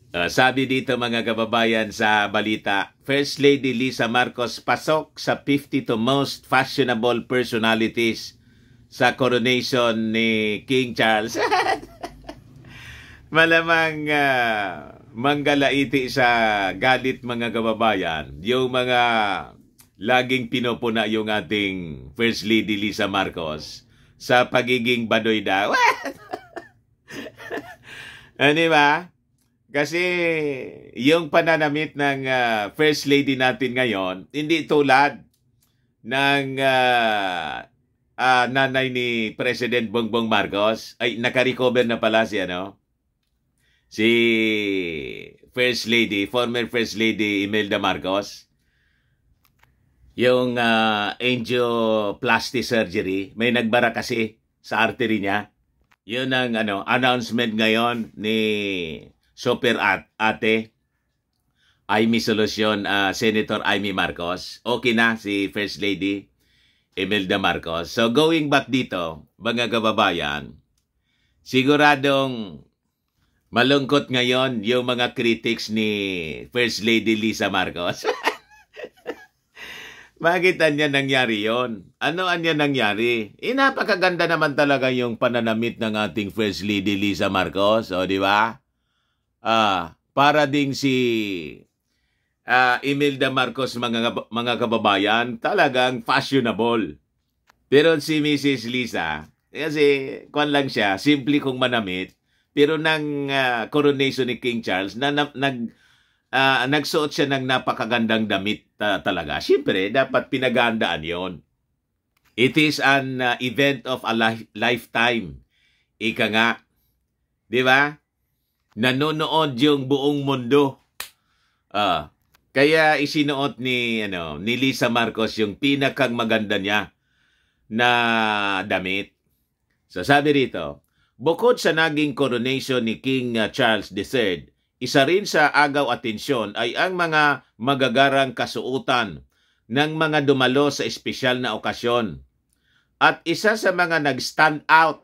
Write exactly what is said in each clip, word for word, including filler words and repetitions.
Uh, sabi dito mga kababayan sa balita, First Lady Lisa Marcos pasok sa fifty to most fashionable personalities sa coronation ni King Charles. Malamang uh, manggalaiti sa galit mga kababayan, yung mga laging pinupuna yung ating First Lady Lisa Marcos sa pagiging badoy daw. Ano ba? Kasi yung pananamit ng uh, First Lady natin ngayon, hindi tulad ng uh, uh, nanay ni President Bongbong Marcos. Ay, naka-recover na pala si, ano, si First Lady, former First Lady Imelda Marcos. Yung uh, angioplasty surgery, may nagbara kasi sa artery niya. Yun ang ano, announcement ngayon ni Super at Ate Amy Solution, uh, Senator Amy Marcos. Okay na si First Lady Imelda Marcos. So going back dito, mga kababayan, siguradong malungkot ngayon yung mga critics ni First Lady Lisa Marcos. Bakit anya nangyari yon? Ano anya nangyari? Eh, napakaganda naman talaga yung pananamit ng ating First Lady Lisa Marcos. O, di ba? Ah, para ding si uh, Imelda Marcos, mga, mga kababayan, talagang fashionable. Pero si Missus Lisa, kasi kwan lang siya, simple kong manamit, pero nang uh, coronation ni King Charles, na, na nag, uh, nagsuot siya ng napakagandang damit uh, talaga. Siyempre, dapat pinagandaan yon. It is an uh, event of a li lifetime. Ika nga, di ba? Nanonood yung buong mundo. Uh, kaya isinuot ni, ano, ni Lisa Marcos yung pinakang maganda niya na damit. So sabi rito, bukod sa naging coronation ni King Charles the third, isa rin sa agaw atensyon ay ang mga magagarang kasuutan ng mga dumalo sa espesyal na okasyon. At isa sa mga nag-stand out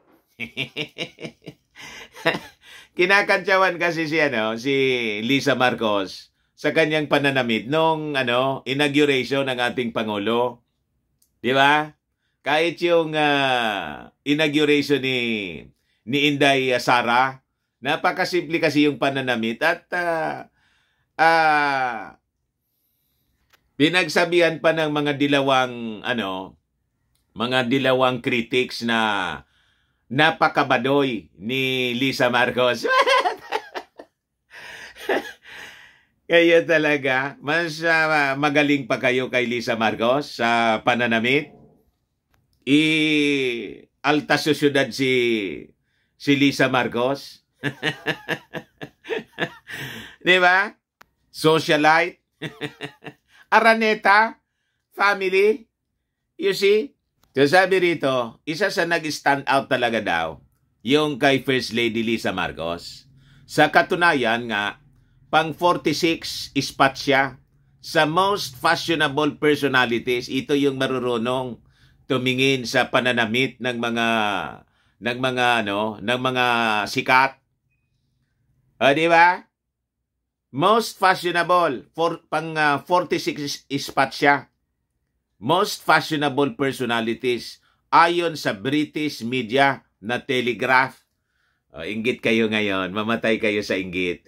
kinakantyawan kasi si ano si Lisa Marcos sa kanyang pananamit nung ano inauguration ng ating pangulo. 'Di ba? Kahit yung uh, inauguration ni ni Inday Sara, napakasimple kasi yung pananamit at uh, uh, pinagsabihan pa ng mga dilawang ano mga dilawang critics na napakabadoy ni Lisa Marcos. Kaya talaga, mas uh, magaling pa kayo kay Lisa Marcos sa pananamit. I alta susyudad si si Lisa Marcos. Di ba? Socialite. Araneta. Family. You see? So sabi rito, isa sa nag-stand out talaga daw, yung kay First Lady Lisa Marcos. Sa katunayan nga, pang forty-six spot siya sa most fashionable personalities. Ito yung marurunong tumingin sa pananamit ng mga ng mga ano, ng mga sikat. O, di ba? Most fashionable, for, pang uh, forty-six spot siya. Most fashionable personalities ayon sa British media na Telegraph. O, inggit kayo ngayon. Mamatay kayo sa inggit.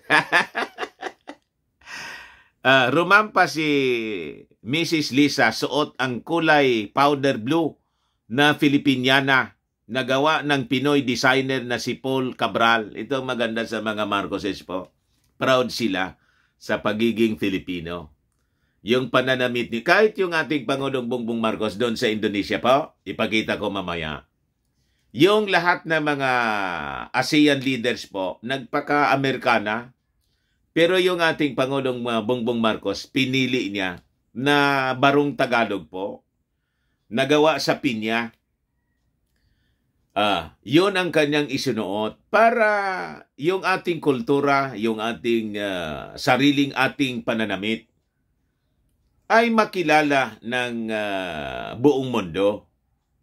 uh, rumampa si Missus Lisa, suot ang kulay powder blue na Filipiniana na gawa ng Pinoy designer na si Paul Cabral. Ito ang maganda sa mga Marcoses po. Proud sila sa pagiging Filipino. Yung pananamit ni, kahit yung ating Pangulong Bongbong Marcos doon sa Indonesia po, ipakita ko mamaya. Yung lahat ng mga ASEAN leaders po, nagpaka-Amerikana, pero yung ating Pangulong Bongbong Marcos, pinili niya na barong Tagalog po, nagawa sa pinya. Ah, yun ang kanyang isinuot para yung ating kultura, yung ating uh, sariling ating pananamit, ay makilala ng uh, buong mundo.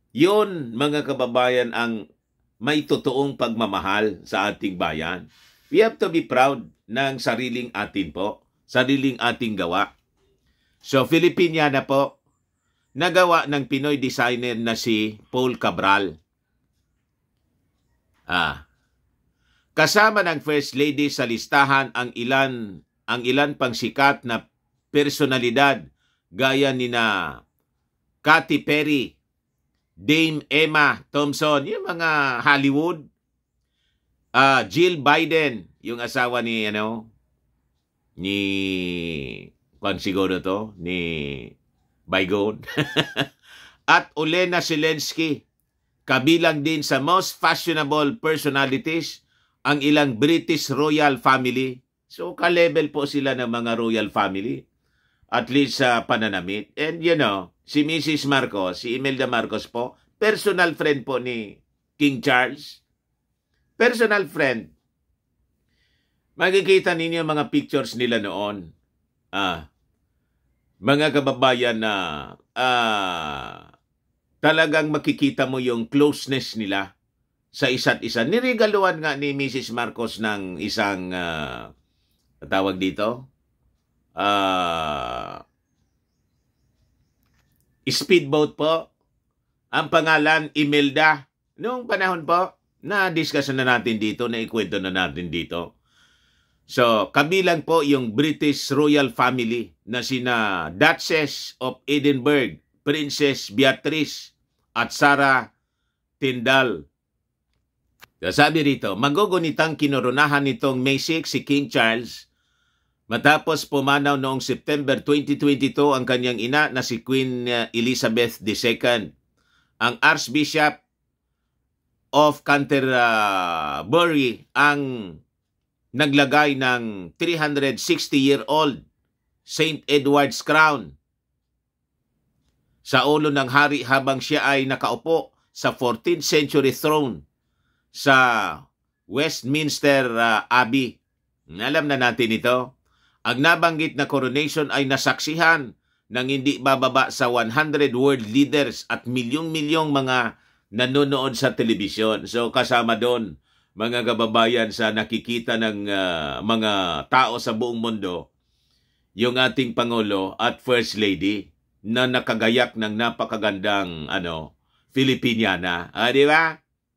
Yun, mga kababayan, ang may totoong pagmamahal sa ating bayan. We have to be proud ng sariling atin po, sariling ating gawa. So, Filipiniana po, nagawa ng Pinoy designer na si Paul Cabral. Ah, kasama ng First Lady sa listahan ang ilan ang ilan pang sikat na personalidad gaya ni na Katy Perry, Dame Emma Thompson, yung mga Hollywood, uh, Jill Biden, yung asawa ni ano ni kung siguro to ni Biden at Olena Zelensky. Kabilang din sa most fashionable personalities ang ilang British royal family. So, ka-level po sila ng mga royal family. At least sa uh, pananamit. And you know, si Missus Marcos, si Imelda Marcos po, personal friend po ni King Charles. Personal friend. Makikita ninyo mga pictures nila noon. Ah, mga kababayan na ah, talagang makikita mo yung closeness nila sa isa't isa. Niregaluhan nga ni Missus Marcos ng isang uh, tawag dito, uh, speedboat po. Ang pangalan, Imelda. Noong panahon po, na-discuss na natin dito, na-ikwento na natin dito. So, kabilang po yung British royal family na sina Duchess of Edinburgh, Princess Beatrice, at Sarah Tyndall. Sabi rito, magugunitang kinoronahan nitong May six si King Charles matapos pumanaw noong September twenty twenty-two ang kanyang ina na si Queen Elizabeth the Second. Ang Archbishop of Canterbury ang naglagay ng three hundred sixty-year-old Saint Edward's crown sa ulo ng hari habang siya ay nakaupo sa fourteenth century throne sa Westminster uh, Abbey. Alam na natin ito. Ang nabanggit na coronation ay nasaksihan ng hindi bababa sa one hundred world leaders at milyong-milyong mga nanonood sa telebisyon. So kasama doon, mga kababayan, sa nakikita ng uh, mga tao sa buong mundo, yung ating Pangulo at First Lady na nakagayak ng napakagandang ano, Filipiniana. Ah, di ba?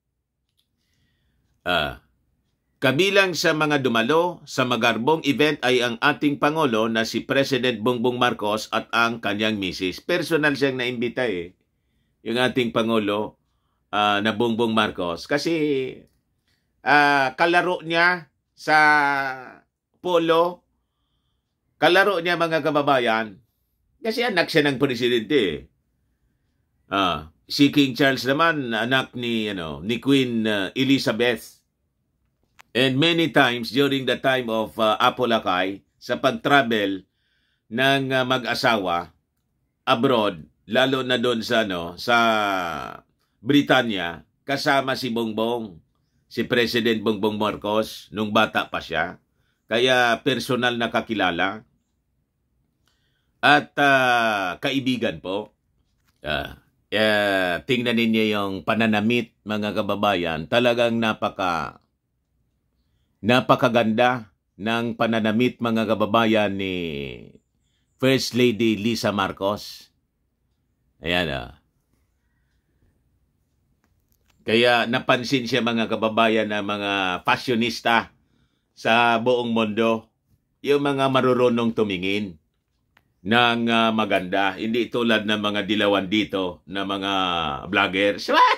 Ah, kabilang sa mga dumalo sa magarbong event ay ang ating Pangulo na si President Bongbong Marcos at ang kanyang misis. Personal siyang naimbita eh, yung ating Pangulo uh, na Bongbong Marcos. Kasi uh, kalaro niya sa polo, kalaro niya mga kababayan, kasi anak siya ng presidente eh. Ah, si King Charles naman, anak ni, ano, ni Queen uh, Elizabeth. And many times during the time of uh, Apolacay, sa pag-travel ng uh, mag-asawa abroad, lalo na doon sa, ano, sa Britanya, kasama si Bongbong, si President Bongbong Marcos, nung bata pa siya. Kaya personal na kakilala at uh, kaibigan po. Uh, uh, tingnan ninyo yung pananamit, mga kababayan. Talagang napaka napakaganda ng pananamit, mga kababayan, ni First Lady Lisa Marcos. Ayan ah. Kaya napansin siya, mga kababayan, na mga fashionista sa buong mundo, yung mga marurunong tumingin ng uh, maganda. Hindi tulad ng mga dilawan dito na mga vloggers. What?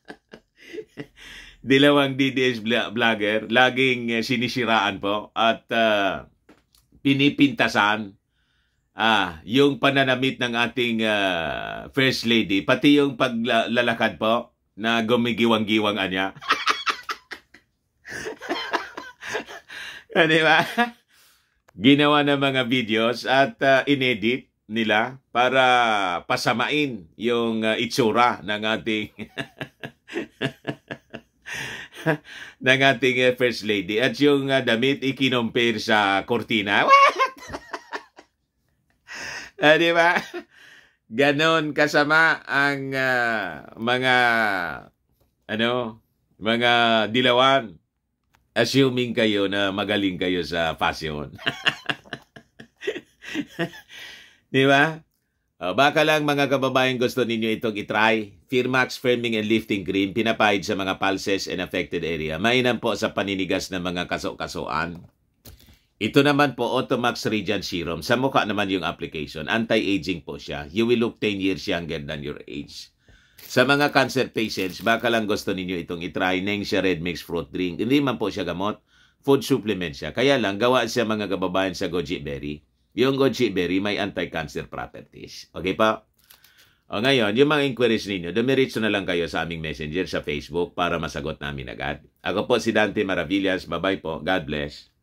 Dilawang D D S vlogger, laging uh, sinisiraan po at uh, pinipintasan ah, yung pananamit ng ating uh, First Lady, pati yung paglalakad po na gumigiwang-giwang anya. Di ba? Ginawa ng mga videos at uh, inedit nila para pasamain yung uh, itsura ng ating ng ating uh, First Lady. At yung uh, damit ikinompare sa kortina. What? uh, di ba? Ganon kasama ang uh, mga ano, mga dilawan. Assuming kayo na magaling kayo sa fashion. Di ba? O, baka lang mga kababayan gusto ninyo itong itry. Firmax Firming and Lifting Cream, pinapahid sa mga pulses and affected area. Mainam po sa paninigas ng mga kaso-kasuan. Ito naman po, Automax Radiant Serum. Sa mukha naman yung application. Anti-aging po siya. You will look ten years younger than your age. Sa mga cancer patients, baka lang gusto ninyo itong itry. Nengxia Red Mix Fruit Drink. Hindi man po siya gamot. Food supplement siya. Kaya lang, gawa siya mga kababayan sa goji berry. Yung goji berry may anti-cancer properties. Okay pa? O ngayon, yung mga inquiries ninyo, dumiritso na lang kayo sa aming messenger sa Facebook para masagot namin agad. Ako po si Dante Maravillas. Bye-bye po. God bless.